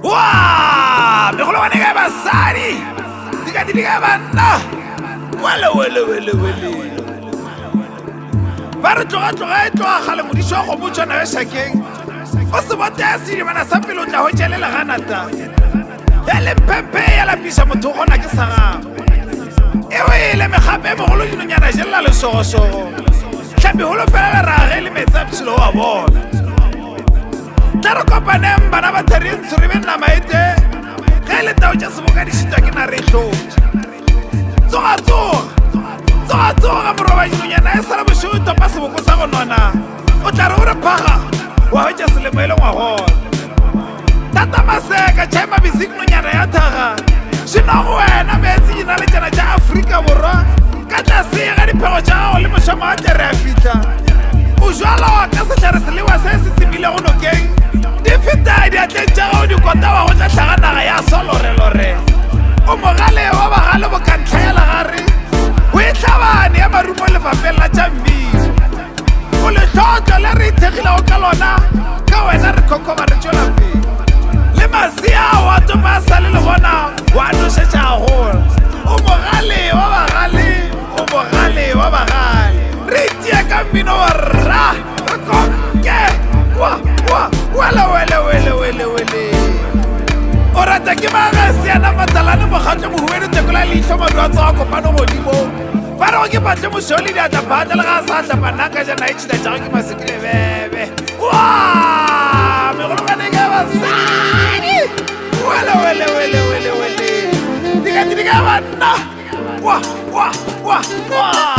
Wow, me golo banega basadi. Diga banna. Wele. Ba re tloga gale modiso go botsana be shakeng. O se bote a sedi bana sa pelo tla ho tšelela ganata. Ele pepe ya la pisa motho gona ke sa gago. Ewe le me gape mo golo dinonyana jella le sogosogo. Tlabe holo fela ra ge le metsa psilo wa bona. Tla kopaneng bana ba thereng tsore be nna maete. Ge le tao tša seboka di šitwa ke na re hlotse. Tsoga moroba dinonyana e sala bošo o topa seboko sa go nona. O tla re o re phaga wa hwetša selemo e le ngwagona. Tata Maseka tšhaema bisik nonyana ya thaga. Šinogo wena meetse di na le tšana tša Afrika Borwa. Ka tlase ga diphego tša gago le mošomo wa tere a fihla. O jwala ka setlhare selewa se se tsemile go nokeng. Di feta diatleng tša gago dikota wa go tša tlhaga naga ya solorelore. O mogale wa bagale bo ka ntlhaela gare. O e tlhabane ya marumo lefapeng la tša mmino. O letlotlo le re ithekgilego ka lona ka wena re khokhoma re tšwela pele. Le masia wa topa a sale le gona wa nošetša gagolo. O mogale wa bagale. Re itia ka mmino wa rra re konke wele. O rata ke magasiana matalane mogatlo mohubedu tekola leitlho madu a tsoga kopano godimo. Ba re go ke batle mošole di atlapata le ga a sa tlapanaka jana e tšhila tšago ke masekile bebe. Megologaneng ya basadi wele. Diga banna.